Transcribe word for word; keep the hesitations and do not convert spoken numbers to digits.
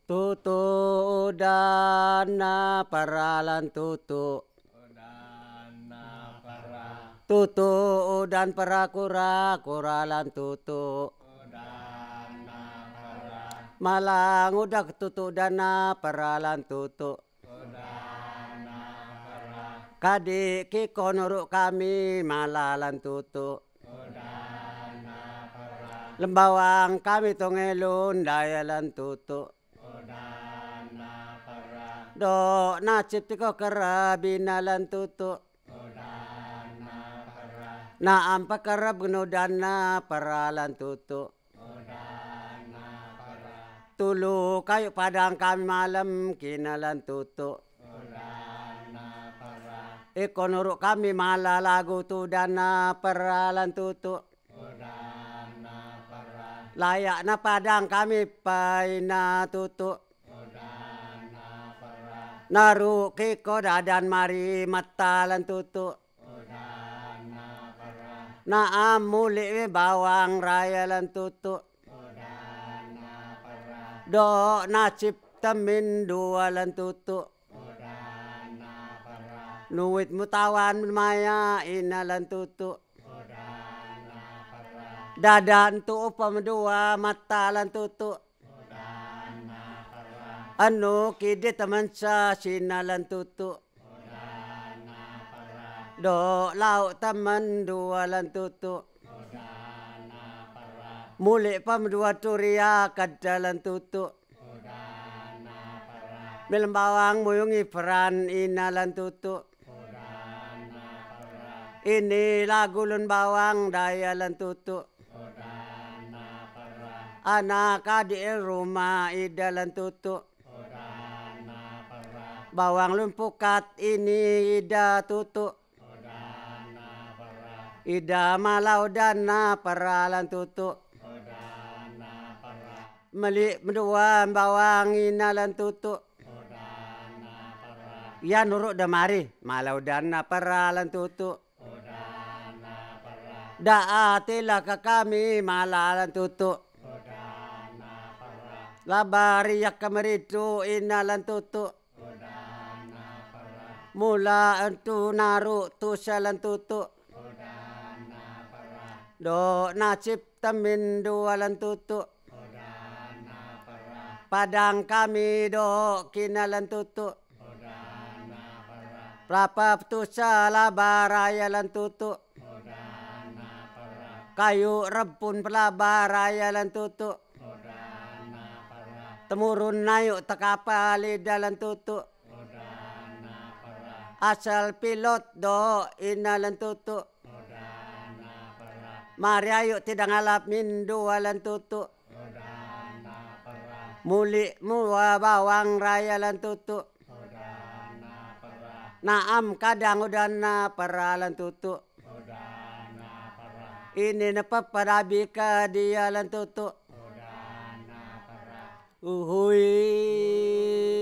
Tutu dana paralan tutu. Udana para. Tutu dan para kura kuralan tutu. Udana para. Malang udak tutu dana paralan tutu. Udana para. Kadi kiko nuruk kami malalan tutu. Udana para. Lembawang kami tongelun dayalan tutu. Udana para. Do nacip tiko kerabinalan tutu. Udana para. Na ampa kerab gnudana paralan tutu. Udana para. Tulu kayu padang kami malam kinalan tutu. Udana para. Iko nuruk kami mala lagu tu dana paralan tutu. Udana para. Layak na padang kami paina tutu. Udana para. Naru kiko dadan mari matalan tutu. Udana para. Na amuli bawang rayalan tutu. Udana para. Do nacip tamin dualan tutu. Udana para. Nuwit mutawan maya inalan tutu. Udana para. Dadan tu upam dua matalan tutu. Udana para. Anu kidi teman sa sinalan tutu. Udana para. Do lauk teman dualan tutu. Udana para. Muli pam dua turia kadalan tutu. Udana para. Milam bawang muyungi peran inalan tutu. Udana para. Ini lagu lun bawang dayalan tutu. Udana para. Anak adik rumah idalan tutu. Udana para. Bawang lun pukat ini ida tutu. Udana para. Ida malau dana paralan tutu. Udana para. Meli mendua bawang inalan tutu. Udana para. Ya nuruk damari malau dana paralan tutu. Udana para. Daatila ke kami malalan tutu. Udana para. Labari yak kameritu inalan tutu. Udana para. Mula entu naru tu salan tutu. Udana para. Do nacip tamin dualan tutu. Udana para. Padang kami do kinalan tutu. Udana para. Prapa tu salabarayalan tutu. Udana para. Kayu repun pelabarayalan tutu. Udana para. Temurun nayuk tekapali dalan tutu. Udana para. Asal pilot do inalan tutu. Udana para. Mari ayo tidak ngalap mindu alan tutu. Udana para. Muli mua bawang rayalan tutu. Udana para. Naam kadang udana paralan tutu. Udana para. Ini nepapadabi ka dialan tutu. Udana para. Uhui.